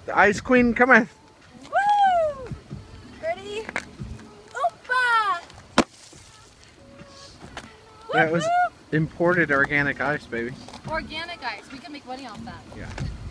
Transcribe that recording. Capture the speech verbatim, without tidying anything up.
The Ice Queen coming. Woo! Ready? Oompa! That was imported organic ice, baby. Organic ice. We can make money off that. Yeah.